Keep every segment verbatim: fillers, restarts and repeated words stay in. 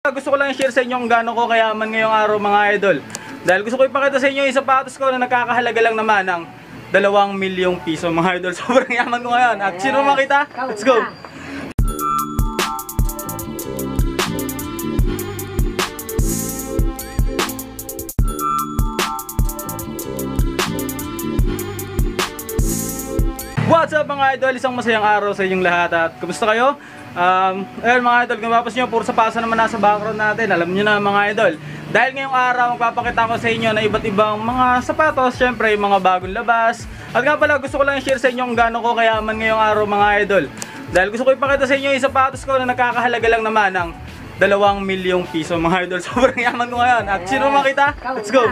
Gusto ko lang i-share sa inyo kung gaano ko kayaman ngayong araw mga idol. Dahil gusto ko ipakita sa inyo yung sapatos ko na nagkakahalaga lang naman ng dalawang milyong piso mga idol. Sobrang yaman ko ngayon. At sino makita? Let's go! What's up mga idol? Isang masayang araw sa inyong lahat at kumusta kayo? Um, ayun mga idol, kung mapapas nyo, puro sapatos naman nasa background natin. Alam nyo na mga idol. Dahil ngayong araw, magpapakita ko sa inyo na iba't ibang mga sapatos. Syempre, mga bagong labas. At nga pala, gusto ko lang i-share sa inyo kung gaano ko kayaman ngayong araw mga idol. Dahil gusto ko ipakita sa inyo yung sapatos ko na nagkakahalaga lang naman ng dalawang milyong piso mga idol. Sobrang yaman ko ngayon. At sino makita? Let's go!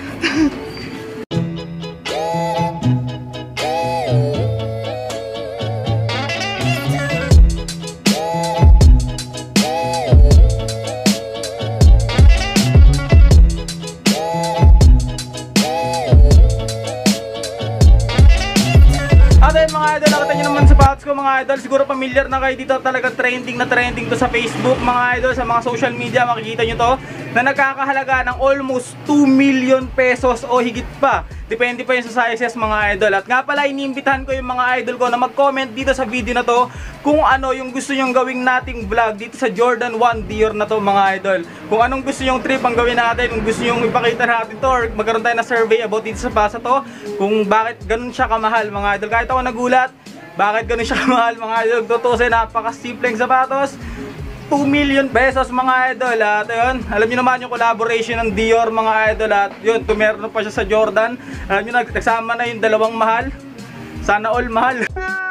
Mga idol, nakita nyo naman sapatos ko mga idol. Siguro familiar na kayo dito, talaga trending na trending to sa Facebook mga idol. Sa mga social media makikita nyo to na nagkakahalaga ng almost two million pesos o higit pa. Depende pa yun sa sizes mga idol. At nga pala, iniimbitahan ko yung mga idol ko na mag-comment dito sa video na to kung ano yung gusto nyong gawing nating vlog dito sa Jordan one Dior na to mga idol. Kung anong gusto nyong trip ang gawin natin, kung gusto nyong ipakita natin to, or magkaroon tayo na survey about dito sa basa to, kung bakit ganun siya kamahal mga idol. Kahit ako nagulat, bakit ganun siya kamahal mga idol. Tutusin, napaka-simpleng sapatos, two million pesos mga idol. At yun, alam nyo naman yung collaboration ng Dior mga idol. At yun, tumeron pa siya sa Jordan. Alam nyo, nagsama na yung dalawang mahal. Sana all mahal.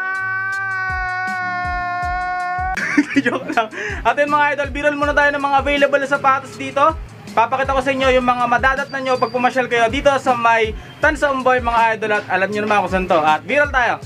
Joke lang. At yun mga idol, biral muna tayo ng mga available na sapatos dito. Papakita ko sa inyo yung mga madadat na nyo pag pumasyal kayo dito sa may Tansamboy mga idol. At alam nyo naman kung saan to. At biral tayo.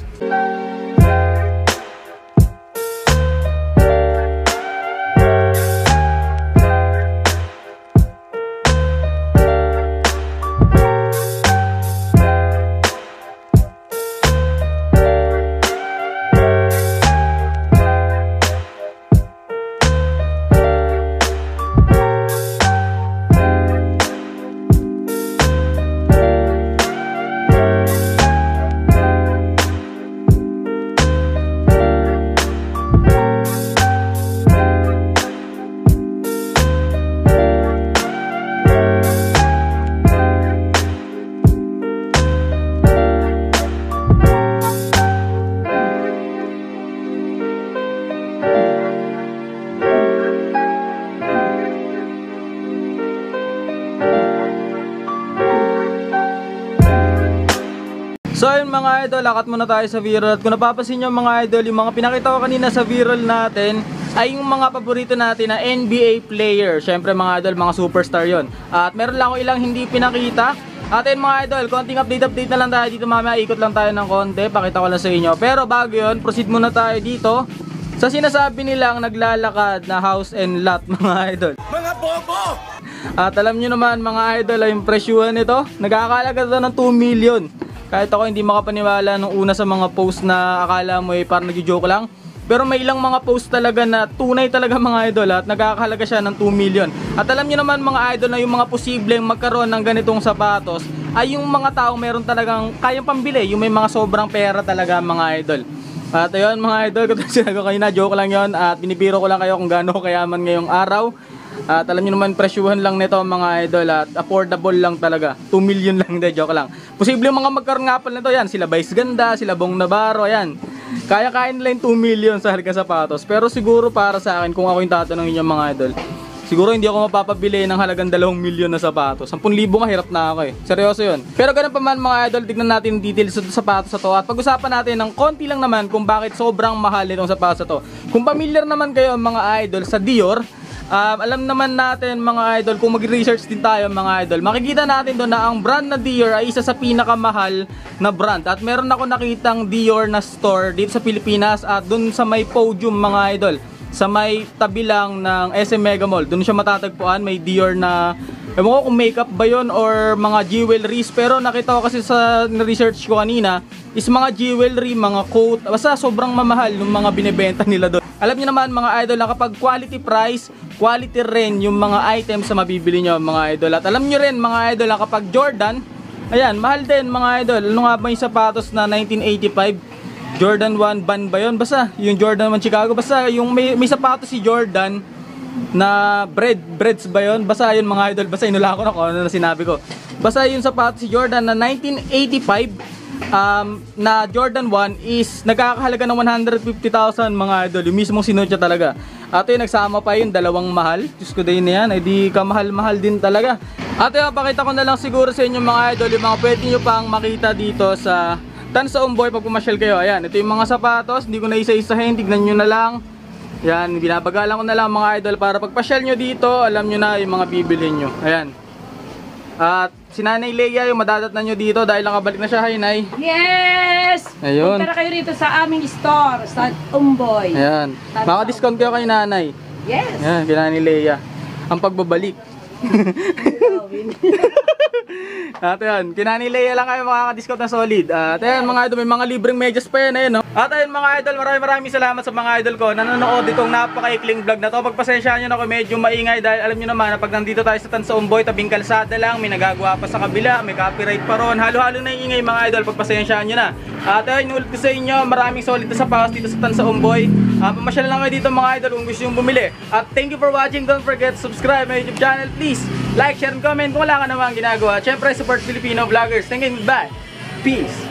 So ayun mga idol, lakat muna tayo sa viral. At kung napapansin nyo mga idol, yung mga pinakita ko kanina sa viral natin ay yung mga paborito natin na N B A player. Syempre mga idol, mga superstar yon. At meron lang ako ilang hindi pinakita. At ayun mga idol, konting update-update na lang tayo dito mamaya. Ikot lang tayo ng konti, pakita ko lang sa inyo. Pero bago yun, proceed muna tayo dito sa sinasabi nilang naglalakad na house and lot mga idol. Mga bobo! At alam nyo naman mga idol, yung presyuhan nito, nagkakalaga ito ng two million. Kahit ako hindi makapaniwala nung una sa mga post na akala mo eh parang nagjo-joke lang. Pero may ilang mga post talaga na tunay talaga mga idol at nagkakahalaga siya ng two million. At alam niyo naman mga idol na yung mga posibleng magkaroon ng ganitong sapatos ay yung mga tao meron talagang kayang pambili. Yung may mga sobrang pera talaga mga idol. At ayun mga idol, kung sinabi ko kanina, joke lang yon. At binibiro ko lang kayo kung gaano kayaman ngayong araw. At alam nyo naman, presyuhan lang nito mga idol at affordable lang talaga. two million lang, de, joke lang. Posible yung mga magkaroon nga pala nito, yan, sila Vice Ganda, sila Bong Navarro, yan. Kaya-kain nila yung two million sa halaga sapatos. Pero siguro para sa akin, kung ako yung tatanungin yung mga idol, siguro hindi ako mapapabili ng halagang dalawang milyon na sapatos. Sampung libo nga, hirap na ako eh. Seryoso yun. Pero ganun pa man mga idol, tignan natin yung details sa sapatos na to. At pag-usapan natin ng konti lang naman kung bakit sobrang mahal itong sapatos na to. Kung familiar naman kayo mga idol sa Dior, Um, alam naman natin mga idol, kung mag-research din tayo mga idol, makikita natin doon na ang brand na Dior ay isa sa pinakamahal na brand. At meron ako nakitang Dior na store dito sa Pilipinas at doon sa may podium mga idol, sa may tabi lang ng S M Mega Mall, doon siya matatagpuan. May Dior na Ewan ko kung makeup ba yun or mga jewelries, pero nakita ko kasi sa research ko kanina is mga jewelry, mga coat, basta sobrang mamahal ng mga binebenta nila doon. Alam niyo naman mga idol na kapag quality price, quality rin yung mga items na mabibili nyo mga idol. At alam niyo rin mga idol na kapag Jordan, ayan, mahal din mga idol. Ano nga ba yung sapatos na nineteen eighty-five? Jordan one ban ba yun? Basta yung Jordan one Chicago, basta yung may, may sapatos si Jordan na bread, breads ba yun? Basta yun mga idol, basta inula ko na kung ano na sinabi ko. Basta yung sapatos si Jordan na nineteen eighty-five um, na Jordan one is nagkakahalaga ng one hundred fifty thousand mga idol. Yung mismong sinuot niya talaga. At yun, nagsama pa yun, dalawang mahal. Diyos ko din na yan, ay di kamahal-mahal din talaga. At yun, pakita ko na lang siguro sa inyo mga idol, yung mga pwede nyo pang makita dito sa Tansaumboy pag pumasyal kayo. Ayan, ito yung mga sapatos, hindi ko na isa-isahin, tignan nyo na lang. Yan, binabagalan ko na lang mga idol para pagpasyal nyo dito, alam nyo na yung mga bibilhin nyo. Ayan. At si Nanay Leia yung madadatnan nyo dito dahil nakabalik na siya. Hi, Nay. Yes! Ayun. Punta na kayo rito sa aming store, sa Umboy. Ayan. Maka-discount kayo kay Nanay. Yes! Ayan, kay Nanay Leia. Ang pagbabalik. At ayan, kinani Leia lang kayo makaka-discount na solid. At ayan mga idol, may mga libreng medyas pa yan, ayun, no? At ayun mga idol, maraming maraming salamat sa mga idol ko na nanonood itong napaka-ikling vlog na to. Pagpasensyahan nyo na ako medyo maingay dahil alam nyo naman na pag nandito tayo sa Tansaumboy, tabing kalsada lang, may nagagawa pa sa kabila, may copyright pa ron. Halo-halo na yung ingay mga idol, pagpasensyahan nyo na. At ayun, inulit ko sa inyo, maraming solid na sapatos dito sa Tansaumboy. Uh, pamasyal lang kayo dito mga idol kung gusto nyo bumili. At thank you for watching, don't forget to subscribe my YouTube channel, please. Like, share, and comment kung wala ka naman ginagawa. Siyempre, support Filipino vloggers. Thank you, bye. Peace.